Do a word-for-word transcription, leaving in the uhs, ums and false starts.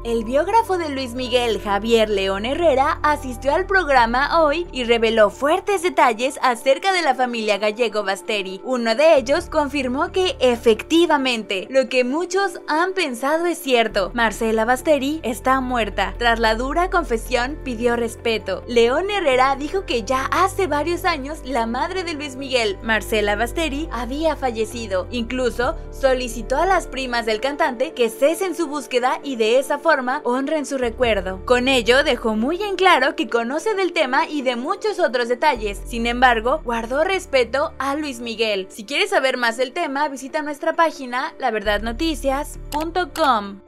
El biógrafo de Luis Miguel, Javier León Herrera, asistió al programa Hoy y reveló fuertes detalles acerca de la familia Gallego Basteri. Uno de ellos confirmó que efectivamente lo que muchos han pensado es cierto. Marcela Basteri está muerta. Tras la dura confesión, pidió respeto. León Herrera dijo que ya hace varios años la madre de Luis Miguel, Marcela Basteri, había fallecido. Incluso solicitó a las primas del cantante que cesen su búsqueda y de esa forma honren su recuerdo. Con ello dejó muy en claro que conoce del tema y de muchos otros detalles. Sin embargo, guardó respeto a Luis Miguel. Si quieres saber más del tema, visita nuestra página la verdad noticias punto com.